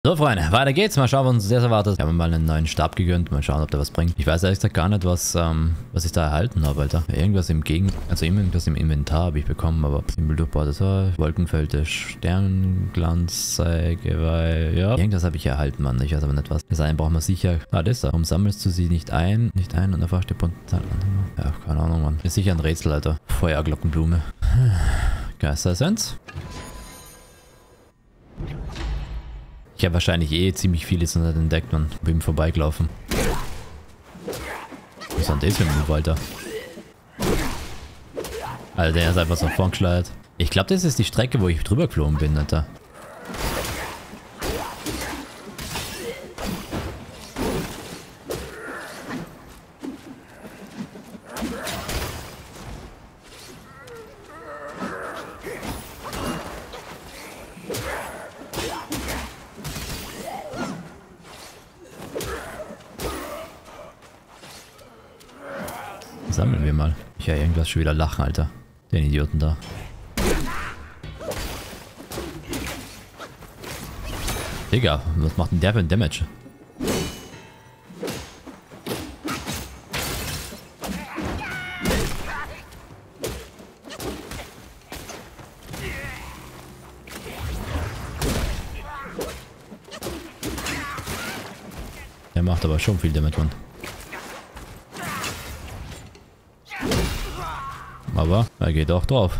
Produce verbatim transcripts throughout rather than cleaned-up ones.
So, Freunde, weiter geht's. Mal schauen, was uns das erwartet. Ich habe mir mal einen neuen Stab gegönnt. Mal schauen, ob der was bringt. Ich weiß ehrlich gesagt gar nicht, was, ähm, was ich da erhalten habe, Alter. Irgendwas im Gegen... Also irgendwas im Inventar habe ich bekommen, aber... Symboldurchbau, das war... Wolkenfelder, Sternglanz, Geweih... Ja. Irgendwas habe ich erhalten, Mann. Ich weiß aber nicht was. Das eine brauchen wir sicher... Ah, das da. Warum sammelst du sie nicht ein? Nicht ein und erforscht die Potenzial... Ja, keine Ahnung, Mann. Ist sicher ein Rätsel, Alter. Feuerglockenblume. Geisteressenz. Ich habe wahrscheinlich eh ziemlich viel jetzt noch nicht entdeckt, man. Bei ihm vorbeigelaufen. Was ist denn das für ein Move, Alter? Alter, der ist einfach so vorgeschleiert. Ich glaube, das ist die Strecke, wo ich drüber geflogen bin, Alter. Sammeln wir mal. Ich höre irgendwas schon wieder lachen, Alter. Den Idioten da. Digga, was macht denn der für ein Damage? Der macht aber schon viel Damage, Mann. Aber er geht auch drauf.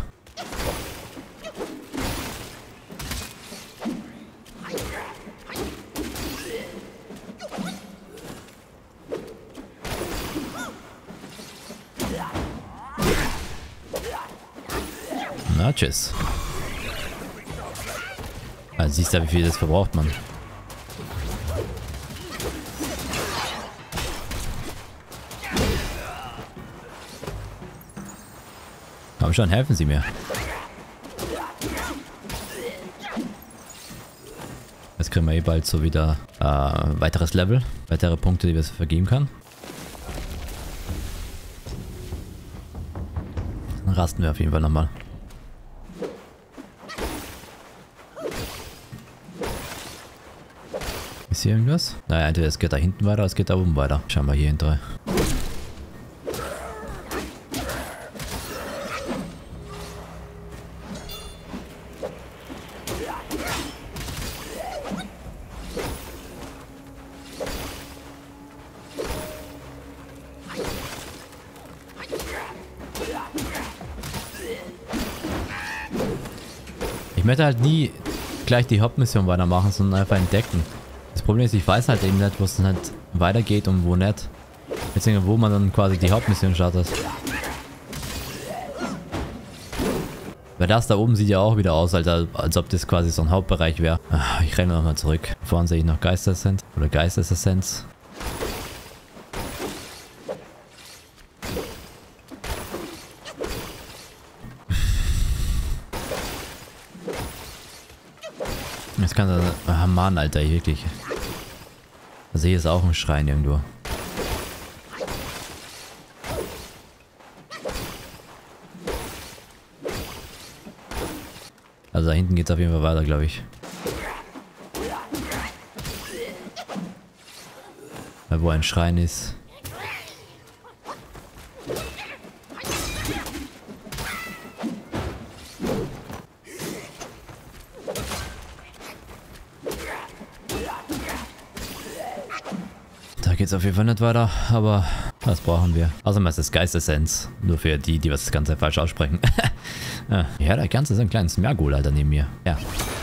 Na, tschüss. Also siehst du, wie viel das verbraucht man. Komm schon, helfen Sie mir. Jetzt kriegen wir eh bald so wieder äh, weiteres Level. Weitere Punkte, die wir vergeben kann. Dann rasten wir auf jeden Fall nochmal. Ist hier irgendwas? Naja, entweder es geht da hinten weiter, oder es geht da oben weiter. Schauen wir hier hinterher. Ich möchte halt nie gleich die Hauptmission weitermachen, sondern einfach entdecken. Das Problem ist, ich weiß halt eben nicht, wo es dann halt weitergeht und wo nicht. Beziehungsweise wo man dann quasi die Hauptmission startet. Weil das da oben sieht ja auch wieder aus, als, als ob das quasi so ein Hauptbereich wäre. Ich renne nochmal zurück. Vorhin sehe ich noch Geisteressenz oder Geistesessenz. Jetzt kann er... Ah, Mann, Alter, wirklich. Also hier ist auch ein Schrein irgendwo. Also da hinten geht es auf jeden Fall weiter, glaube ich. Da wo ein Schrein ist. Da geht's auf jeden Fall nicht weiter, aber das brauchen wir. Außerdem ist das Geistessenz. Nur für die, die was das Ganze falsch aussprechen. Ja, der Ganze ist ein kleines Mergul, Alter, neben mir. Ja.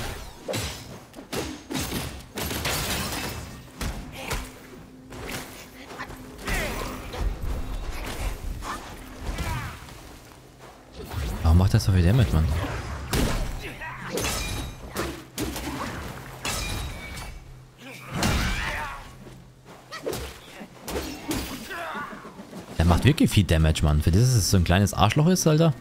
Warum macht das so viel Damage, Mann? Der macht wirklich viel Damage, Mann. Für das, dass es so ein kleines Arschloch ist, Alter.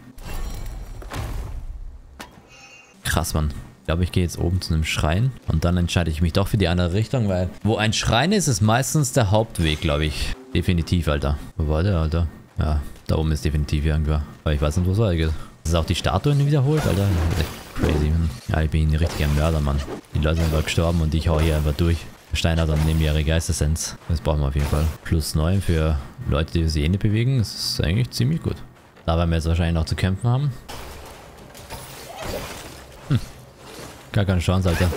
Krass, Mann. Ich glaube, ich gehe jetzt oben zu einem Schrein. Und dann entscheide ich mich doch für die andere Richtung, weil... Wo ein Schrein ist, ist meistens der Hauptweg, glaube ich. Definitiv, Alter. Wo war der, Alter? Ja, da oben ist definitiv irgendwer. Aber ich weiß nicht, wo es weitergeht. Ist auch die Statuen wiederholt, Alter? crazy, Mann. Ja, ich bin ein richtiger Mörder, Mann. Die Leute sind einfach gestorben und ich hau hier einfach durch. Steiner dann nehmen ihre Geistessenz. Das brauchen wir auf jeden Fall. Plus neun für Leute, die sich eh nicht bewegen. Das ist eigentlich ziemlich gut. Da werden wir jetzt wahrscheinlich noch zu kämpfen haben. Hm. Gar keine Chance, Alter.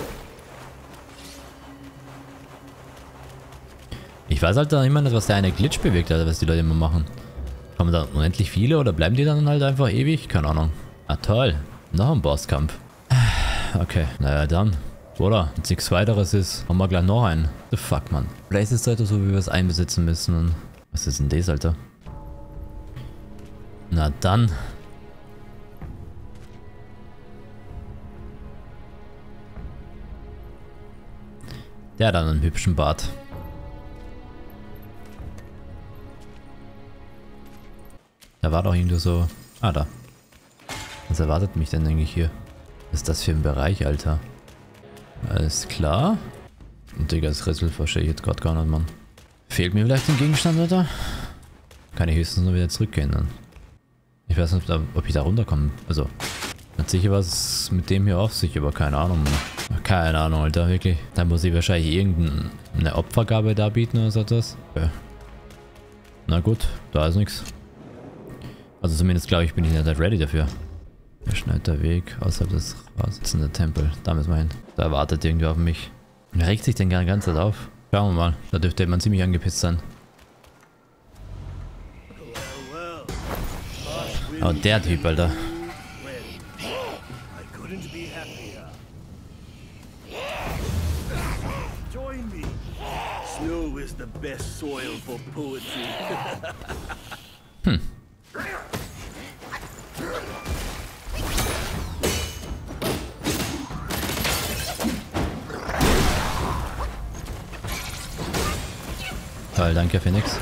Ich weiß halt dann immer nicht, was der eine Glitch bewegt, Alter, was die Leute immer machen. Kommen da unendlich viele oder bleiben die dann halt einfach ewig? Keine Ahnung. Ah, toll. Noch ein Bosskampf. Okay, naja dann. Oder? Wenn nichts weiteres ist, haben wir gleich noch einen. The fuck, Mann. Vielleicht ist es halt so, wie wir es einbesitzen müssen. Was ist denn das, Alter? Na dann. Der hat dann einen hübschen Bart. Da war doch irgendwie so... Ah, da. Was erwartet mich denn eigentlich hier? Was ist das für ein Bereich, Alter? Alles klar. Und Digga, das Rätsel verstehe ich jetzt gerade gar nicht, Mann. Fehlt mir vielleicht ein Gegenstand, oder? Kann ich höchstens nur wieder zurückgehen dann. Ich weiß nicht, ob ich da runterkomme. Also, ganz sicher was mit dem hier auf sich, aber keine Ahnung, Mann. Keine Ahnung, Alter, wirklich. Da muss ich wahrscheinlich irgendeine Opfergabe darbieten oder so etwas. Okay. Na gut, da ist nichts. Also zumindest glaube ich, bin ich nicht ready dafür. Beschneiter Weg außerhalb des sitzenden Tempel. Da müssen wir hin. Da wartet irgendwer auf mich. Wer regt sich denn die ganze Zeit auf? Schauen wir mal. Da dürfte man ziemlich angepisst sein. Oh, der Typ, Alter. Hm. Toll, danke Phoenix.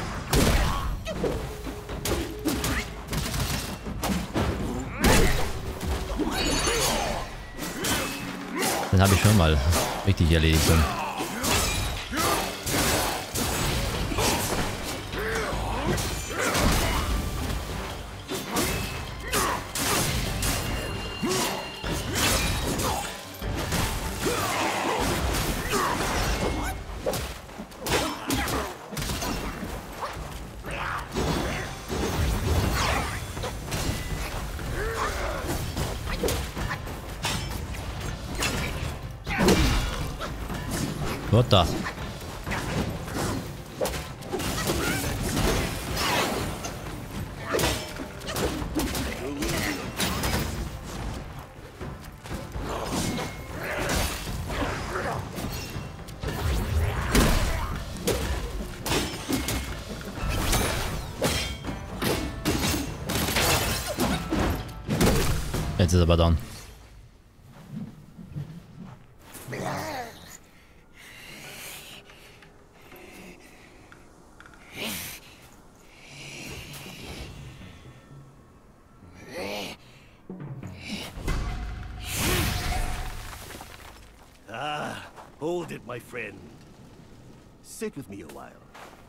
Den habe ich schon mal richtig erledigt. Dann. What the? Jetzt ist er aber down. Hold it, my friend. Sit with me a while.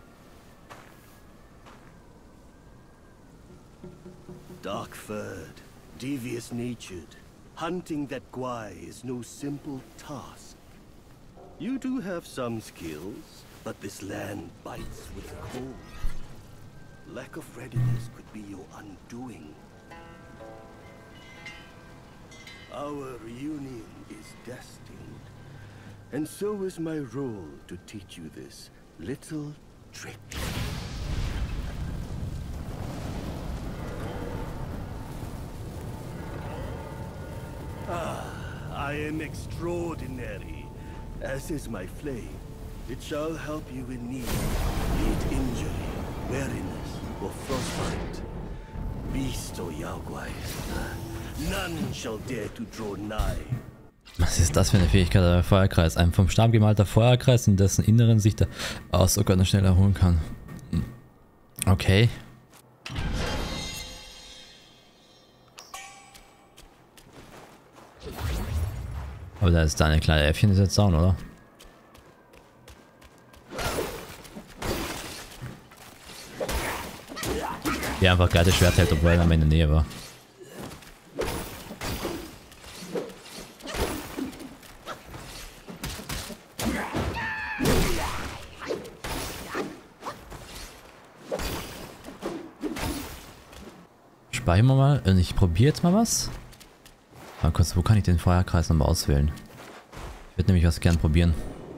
Dark-furred, devious-natured, hunting that Guai is no simple task. You do have some skills, but this land bites with cold. Lack of readiness could be your undoing. Our reunion is destined. And so is my role to teach you this little trick. Ah, I am extraordinary, as is my flame. It shall help you in need, be it injury, weariness, or frostbite. Beast or Yao Guai, none shall dare to draw nigh. Was ist das für eine Fähigkeit, der Feuerkreis? Ein vom Stamm gemalter Feuerkreis, in dessen Inneren sich der Ausdruck schnell erholen kann. Okay. Aber da ist da eine kleine Äffchen, ist jetzt down, oder? Die einfach gerade das Schwert hält, obwohl er in der Nähe war. speichern wir mal und ich probiere jetzt mal was. Mal kurz, wo kann ich den Feuerkreis nochmal auswählen? Ich würde nämlich was gern probieren.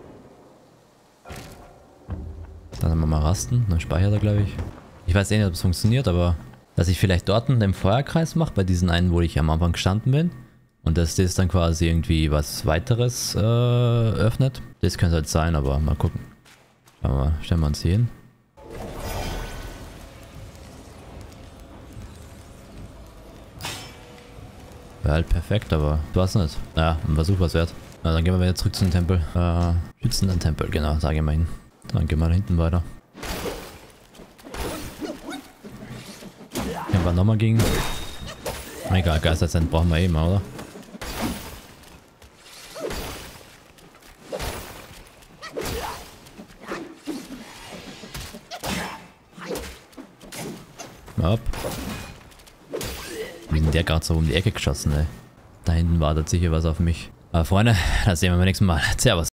Dann wir mal rasten, dann speichert er, glaube ich. Ich weiß eh nicht, ob es funktioniert, aber dass ich vielleicht dort den Feuerkreis mache, bei diesen einen, wo ich am Anfang gestanden bin. Und dass das dann quasi irgendwie was weiteres äh, öffnet. Das könnte halt sein, aber mal gucken. Schauen wir mal, stellen wir uns hier hin. Wäre halt perfekt, aber du hast nicht. Naja, ein Versuch was wert. Na, dann gehen wir wieder zurück zu dem Tempel. Äh, schützenden Tempel, genau, sage ich mal hin. Dann gehen wir da hinten weiter. Gehen wir nochmal gegen. Egal, Geisterzent brauchen wir eben, oder? Ab. Wie ist denn der gerade so um die Ecke geschossen, ey? Da hinten wartet sicher was auf mich. Aber Freunde, das sehen wir beim nächsten Mal. Servus.